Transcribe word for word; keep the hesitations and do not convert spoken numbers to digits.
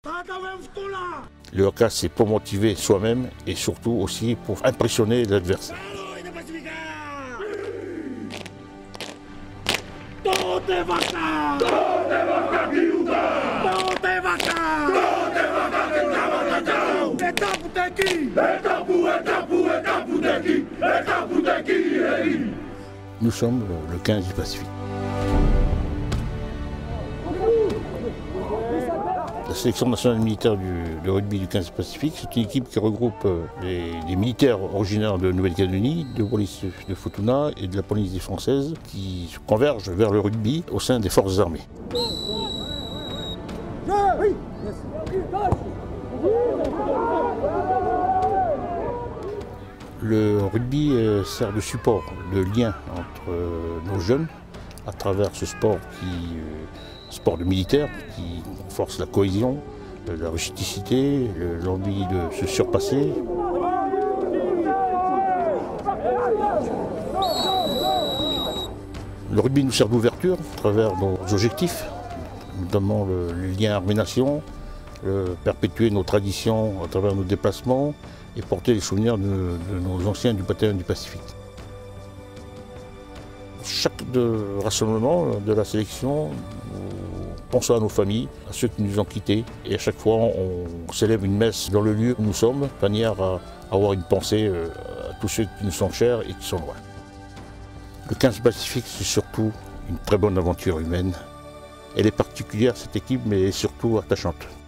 Le haka, c'est pour motiver soi-même et surtout aussi pour impressionner l'adversaire. Nous sommes le quinze du Pacifique. La sélection nationale militaire du, de rugby du quinze du Pacifique, c'est une équipe qui regroupe les, les militaires originaires de Nouvelle-Calédonie, de Wallis de Futuna et de la Polynésie française qui convergent vers le rugby au sein des forces armées. Le rugby sert de support, de lien entre nos jeunes à travers ce sport qui sport de militaire qui renforce la cohésion, la rusticité, l'envie de se surpasser. Le rugby nous sert d'ouverture à travers nos objectifs, notamment le, le lien armée-nation, perpétuer nos traditions à travers nos déplacements et porter les souvenirs de, de nos anciens du bataillon du Pacifique. Chaque de rassemblement de la sélection, nous pensons à nos familles, à ceux qui nous ont quittés. Et à chaque fois, on célèbre une messe dans le lieu où nous sommes, de manière à avoir une pensée à tous ceux qui nous sont chers et qui sont loin. Le quinze Pacifique, c'est surtout une très bonne aventure humaine. Elle est particulière, cette équipe, mais elle est surtout attachante.